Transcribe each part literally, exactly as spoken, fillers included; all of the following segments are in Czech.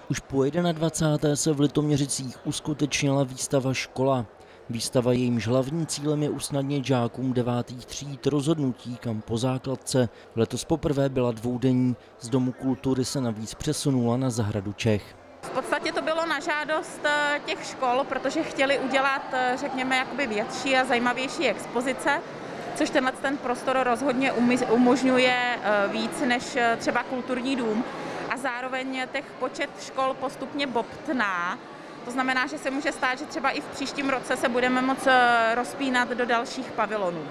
Už po dvacáté první se v Litoměřicích uskutečnila výstava Škola. Výstava, jejímž hlavním cílem je usnadnit žákům devátých tříd rozhodnutí, kam po základce. Letos poprvé byla dvoudenní, z Domu kultury se navíc přesunula na zahradu Čech. V podstatě to bylo na žádost těch škol, protože chtěli udělat, řekněme, jakoby větší a zajímavější expozice, což tenhle ten prostor rozhodně umožňuje víc než třeba kulturní dům. A zároveň těch počet škol postupně bobtná. To znamená, že se může stát, že třeba i v příštím roce se budeme moct rozpínat do dalších pavilonů.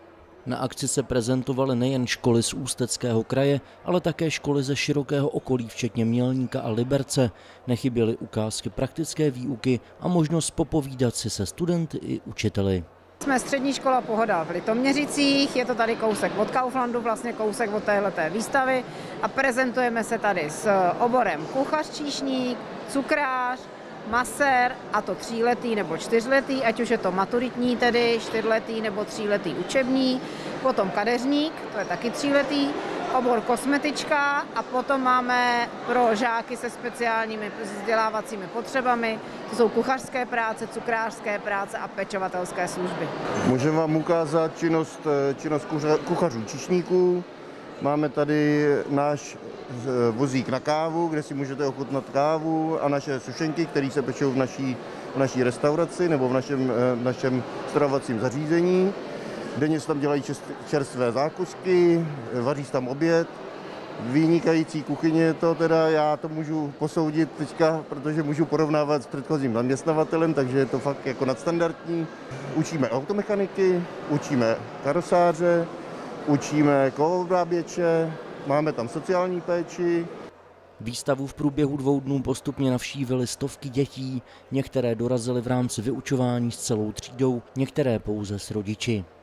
Na akci se prezentovaly nejen školy z Ústeckého kraje, ale také školy ze širokého okolí, včetně Mělníka a Liberce. Nechyběly ukázky praktické výuky a možnost popovídat si se studenty i učiteli. Jsme střední škola Pohoda v Litoměřicích, je to tady kousek od Kauflandu, vlastně kousek od téhleté výstavy a prezentujeme se tady s oborem kuchař, číšník, cukrář, masér, a to tříletý nebo čtyřletý, ať už je to maturitní tedy, čtyřletý nebo tříletý učební, potom kadeřník, to je taky tříletý, obor kosmetička a potom máme pro žáky se speciálními vzdělávacími potřebami, to jsou kuchařské práce, cukrářské práce a pečovatelské služby. Můžeme vám ukázat činnost, činnost kuchařů číšníků. Máme tady náš vozík na kávu, kde si můžete ochutnat kávu a naše sušenky, které se pečou v naší, v naší restauraci nebo v našem, v našem stravovacím zařízení. Denně se tam dělají čerstvé zákusky, vaří se tam oběd. Vynikající kuchyně to teda, já to můžu posoudit teďka, protože můžu porovnávat s předchozím zaměstnavatelem, takže je to fakt jako nadstandardní. Učíme automechaniky, učíme karosáře, učíme kovovráběče, máme tam sociální péči. Výstavu v průběhu dvou dnů postupně navštívily stovky dětí, některé dorazily v rámci vyučování s celou třídou, některé pouze s rodiči.